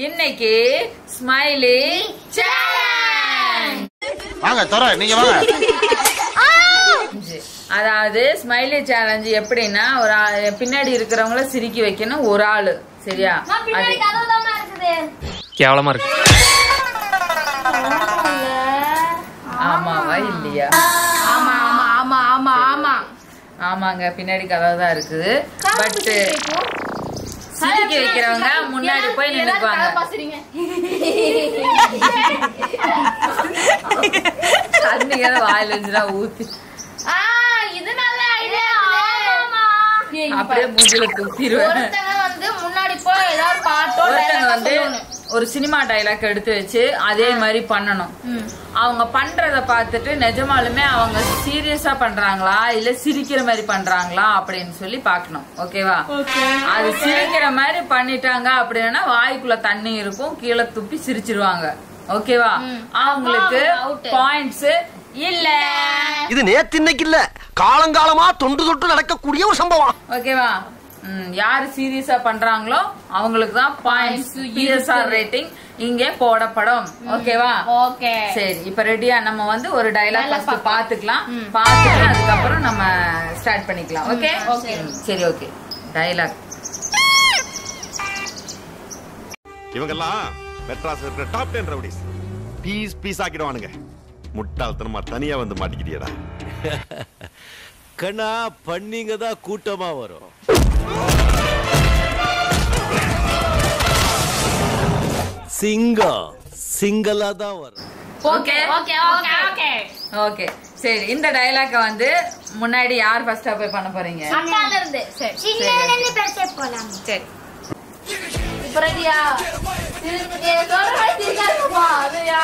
இன்னைக்கு smiley challenge. வாங்க தர நீங்க வாங்க. அதாவது ஸ்மைலி சேலஞ்ச் எப்படின்னா ஒரு பின்னாடி இருக்கிறவங்கள சிரிக்க வைக்கணும் ஒரு ஆளு. சரியா? கேவலமா இருக்கு. ஆமாவா இல்லையா? ஆமா ஆமா ஆமா ஆமா ஆமா ஆமாங்க, பின்னாடி கதவு தான் இருக்குது. பட் சிரிக்க வைக்கிறவங்க முன்னாடி போய் நின்னுக்குவாங்க. தண்ணிங்க வாயில இருந்துடா ஊத்தி அப்படியே மூஞ்சில துப்பிடுவேன். ஒருத்தங்க வந்து ஒரு சினிமா டைலாக் எடுத்து வச்சு அதே மாதிரி பண்ணணும். அவங்க பண்றத பார்த்துட்டு நிஜமாலுமே அவங்க சீரியஸா பண்றாங்களா இல்ல சிரிக்கிற மாதிரி பண்றாங்களா அப்படின்னு சொல்லி பாக்கணும். ஓகேவா? அது சிரிக்கிற மாதிரி பண்ணிட்டாங்க அப்படின்னா வாய்க்குள்ள தண்ணி இருக்கும், கீழே துப்பி சிரிச்சிருவாங்க. ஓகேவா? அவங்களுக்கு பாயிண்ட்ஸ் இல்ல. இது நேத்து இன்னைக்கு இல்ல, காலங்காலமா தொண்டு தொட்டு நடக்கக்கூடிய ஒரு சம்பவம். ஓகேவா? யாரு சீரியஸா பண்றாங்களோ அவங்களுக்கு தான் பாயிண்ட்ஸ், பிஎஸ்ஆர் ரேட்டிங் இங்கே போடப்படும். ஓகேவா? ஓகே சரி, இப்ப ரெடியா? நம்ம வந்து ஒரு டைலாக் ஃபர்ஸ்ட் பாத்துக்கலாம். பாத்துட்டு அதுக்கப்புறம் நம்ம ஸ்டார்ட் பண்ணிக்கலாம். ஓகே? சரி, ஓகே. டைலாக். இவங்கெல்லாம் மெட்ராஸ் இருக்கிற டாப் 10 ரவுடிஸ். பீஸ் பீஸ் ஆக்கிடுவானுங்க. முட்டாள்தனமா தனியா வந்து மாட்டிக்கிட்டியடா. கண்ணா பண்ணிங்க தான் கூட்டமா வரும். சிங்கம் சிங்கலா தான் வரும். Okay okay okay okay okay. சரி, இந்த டைலாக்க வந்து முன்னாடி யார் ஃபர்ஸ்டா போய் பண்ண போறீங்க? அக்கால இருந்து. சரி சின்னல இருந்து பேச போலாம். சரி இப்போ ரெடியா? திரும்பிட்டே சொல்ற சிரிக்காதப்பா. அதுயா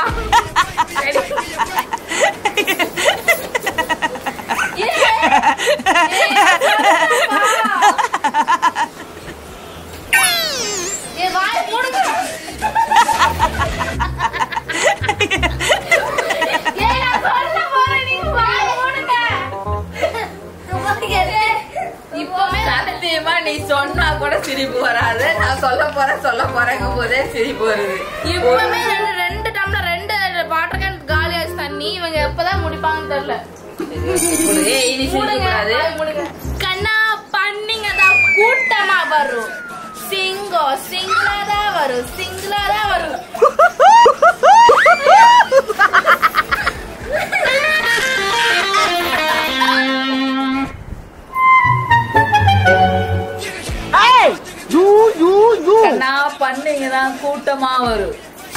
ஏ வாய் மூடுங்க. ஏ நான் சொல்ல போறேன், நீங்க வாய் மூடுங்க. இப்பவே சத்தியமா நீ சொன்னா கூட சிரிப்பு வராது. நான் சொல்ல போறேங்க போதே சிரிப்பு வருது. இப்பவே ரெண்டு டம்ளர் ரெண்டு வாட்டர் கேன் காலி ஆச்சு தண்ணி. இவங்க எப்பதான் முடிப்பாங்கன்னு தெரியல. இனி சிரிக்கக்கூடாது. கண்ணா பண்ணிங்க தான் கூட்டமா வரும். சிங்கம் சிங்கிளா தான் வரும். சிங்கிளா தான் வரும். கண்ணா பண்ணீங்க தான் கூட்டமா வரும்.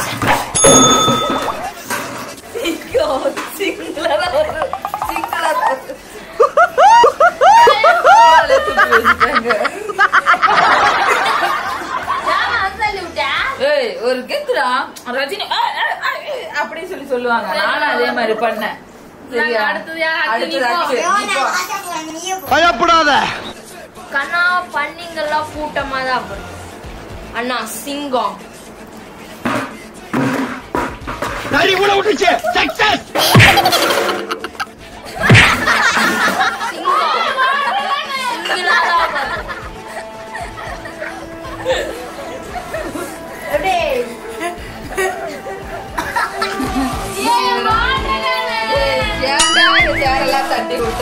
ஒரு கெத்துரா ரஜினி அப்படின்னு சொல்லி சொல்லுவாங்க. நானும் அதே மாதிரி பண்ணேன். பயப்படாத. கண்ணா பண்ணிங்கெல்லாம் கூட்டமா தான் வரும். அண்ணா சிங்கம் நரி கூட விட்டுச்சு. சக்சஸ். தட்டி விட்ட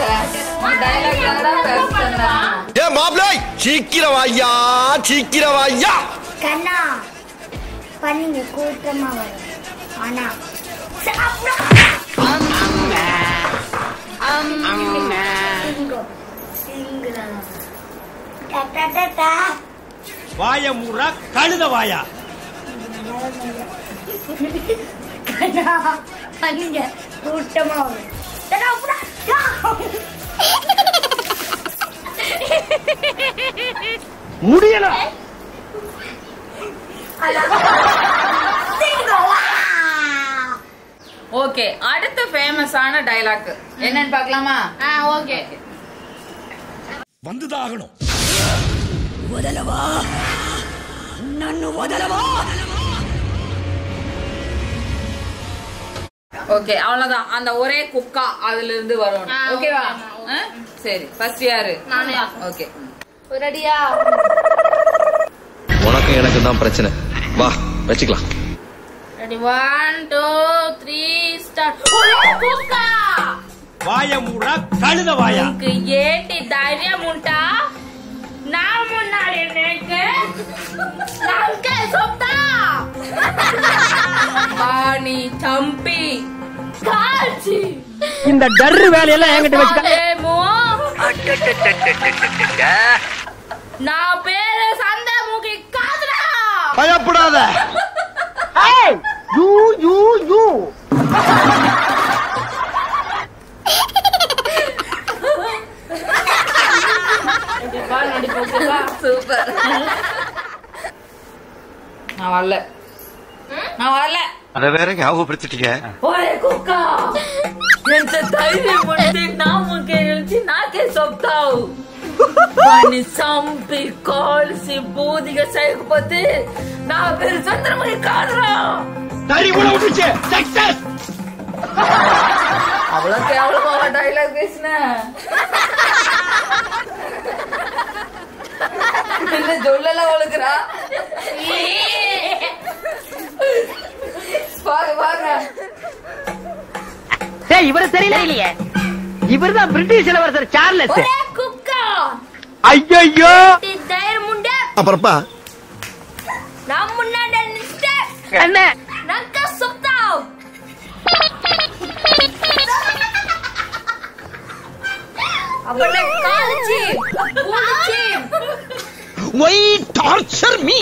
மாப்பிள்ளை சீக்கிரம் ஐயா, சீக்கிரம் ஐயா. கண்ணா பண்ணிங்க கூட்டமா வரும். ஆனா வாய மூரா கழுத வாயா. கண்ணா பண்ணிங்க கூட்டமா வரும். முடியல. ஓகே, அடுத்த ஃபேமஸான டைலாக் என்னன்னு பார்க்கலாமா? ஓகே. வந்துதாகணும். వదలవా నన్ను వదలవా. ஓகே, அவ்வளவுதான். அந்த ஒரே குக்கா அதுல இருந்து வரும். ஓகேவா? சரி, ஃபர்ஸ்ட் யாரு? நானே. ஓகே, ரெடியா? உனக்கு எனக்கு தான் பிரச்சனை. வா. வச்சுக்கலாம். Ready 1 2 3 start. குக்கா வாய மூடா கழுத வாயா. ஏட்டி தைரியம் உண்டா? நான் முன்னாடி நினைக்க நாங்க சொத்தா பாணி சம்பி காச்சி இந்த டர்ரு வேலையெல்லாம் என்கிட்ட வச்சுக்க. நான் பேரு சந்தமுகி காதுரா. பயப்படாத. You you you super. நான் வரல. அத வேற ஞாபகப்படுத்திட்டீங்க. ஒரே குக்கா ఎంత ధైర్యం ఉంటే నా ముఖే నుంచి నాకే చెప్తావు. వాడిని చంపి కాల్సి బూదిగా చేయకపోతే నా పేరు చంద్రముఖి కాదురా. அவ்வளோ கேவலமாக டைலாக் பேசின சொல்லல ஒழுக்குறா. பாருங்க இவரு தெரியலையே, இவர்தான் பிரிட்டிஷ் இளவரசர் சார்லஸ். ஐயோ தைரியம் உண்டா? அப்புறப்பா நான் முன்னாடி நின்னுட்டேன். என்ன நாங்க சொத்தாவ். அவனை காலிச்சி பூச்சி. Why torture me?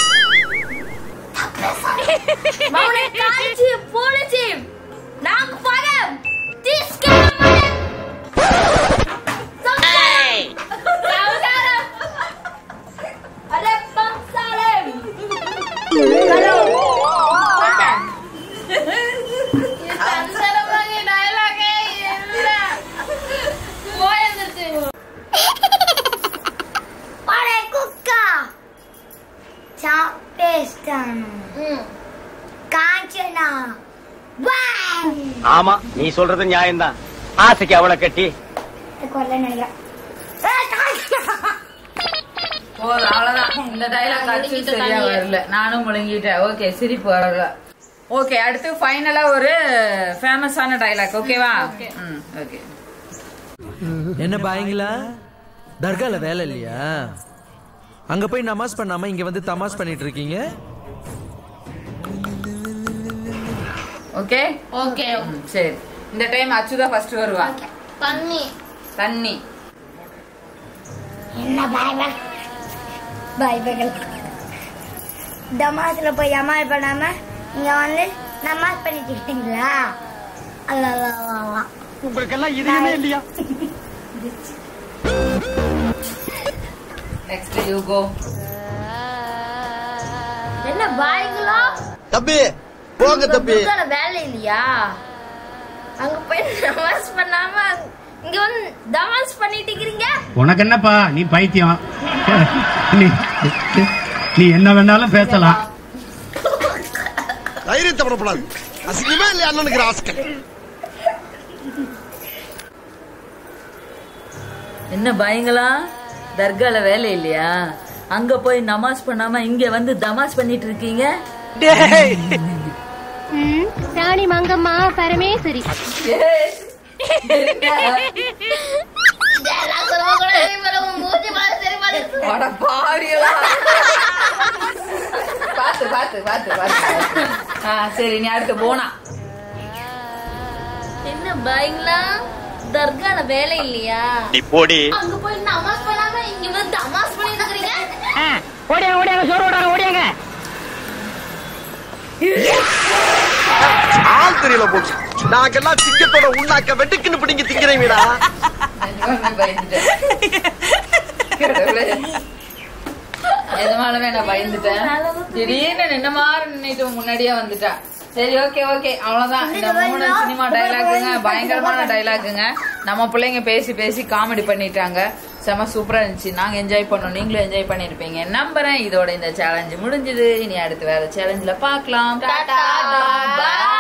அவனை காலிச்சி பூச்சி. நாங்க பாரம் டிஸ்கே. அரே பம்சாலம். ஹலோ. சந்தரமகி டயலாக் இல்ல. போயந்துச்சு. ஒரே குக்கா சாப்பேஸ்டானு காஞ்சனா. ஆமா, நீ சொல்றது நியாயம்தான். ஆசைக்கு அவளை கட்டி கொல்ல நினைக்கிறேன். அவ்வளவுதான். இந்த டைலாக் அடிச்சு சரியா வரல. நானும் முழுங்கிட்டேன். ஓகே, சிரிப்பு வரல. ஓகே, அடுத்து ஃபைனலா ஒரு ஃபேமஸான டைலாக். ஓகேவா? ஓகே. என்ன பாயங்களா, தர்கால வேலை இல்லையா? அங்க போய் நமாஸ் பண்ணாம இங்க வந்து தமாஸ் பண்ணிட்டு இருக்கீங்க. ஓகே ஓகே சரி. இந்த டைம் அச்சுதா ஃபர்ஸ்ட் வருவா. தண்ணி தண்ணி. என்ன பாய்கள் தமாஸ்ல போய் அமால் பண்ணாம இங்க வந்து நமாஸ் பண்ணிட்டு இருக்கீங்களா? அல்லா உங்களுக்கெல்லாம் இதுவுமே இல்லையா? Next you go. என்ன பாய்களா? தம்பி போங்க தம்பி. வேலை இல்லையா? அங்க போய் நமாஸ் பண்ணாம இங்க வந்து தமாஸ் பண்ணிட்டு இருக்கீங்க. உனக்கு என்னப்பா, நீ பைத்தியம். நீ என்ன வேணாலும் பேசலாம். தைரியத்தை படப்படாது. அசிங்கமே இல்லையா அண்ணனுக்கு ஆஸ்கர். என்ன பயங்களா, தர்கால வேலை இல்லையா? அங்க போய் நமாஸ் பண்ணாம இங்க வந்து தமாஸ் பண்ணிட்டு இருக்கீங்க. ராணி மங்கம்மா பரமேஸ்வரி. சரி, நீ அடுத்து போனா. என்ன பாய்ங்களா, தர்கால வேலை இல்லையா? நீ போடி. அங்க போய் நமாஸ் பண்ணாம இங்க வந்து தமாஸ் பண்ணிட்டு இருக்கீங்க. ஓடியாங்க ஓடியாங்க, சோறு ஓடாங்க ஓடியாங்க. ஆள் தெரியல போச்சு. நாங்கெல்லாம் சிங்கத்தோட உண்ணாக்க வெட்டுக்குன்னு பிடிங்க திங்கிறீங்கடா. எதுனாலுமே நான் பயந்துட்டேன். திடீர்னு நின்ன மாதிரி நின்னுட்டு முன்னாடியே வந்துட்டா. சரி, ஓகே ஓகே, அவ்வளவுதான். இந்த 3 சினிமா டைலாக்குங்க பயங்கரமான டைலாக்குங்க. நம்ம பிள்ளைங்க பேசி பேசி காமெடி பண்ணிட்டாங்க. செம சூப்பரா இருந்துச்சு. நாங்க என்ஜாய் பண்ணோம், நீங்களும் என்ஜாய் பண்ணிருப்பீங்க நம்புறேன். இதோட இந்த சேலஞ்சு முடிஞ்சது. இனி அடுத்து வேற சேலஞ்சில பாக்கலாம். டாடா பாய்.